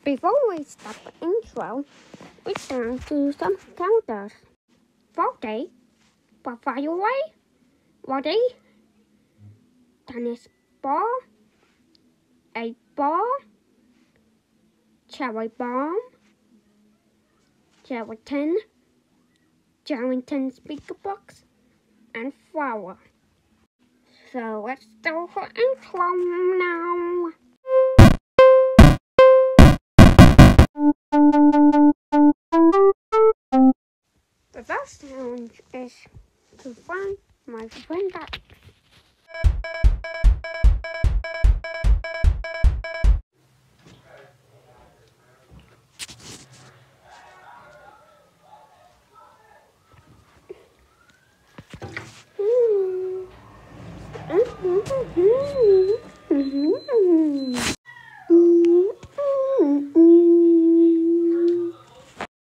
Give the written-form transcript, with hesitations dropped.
Before we start the intro, it's time to some counters. 40 for fireaway, 40 tennis ball, 8 ball, cherry bomb, gelatin, gelatin speaker box, and flour. So let's do the intro now. The first challenge is to find my friend box.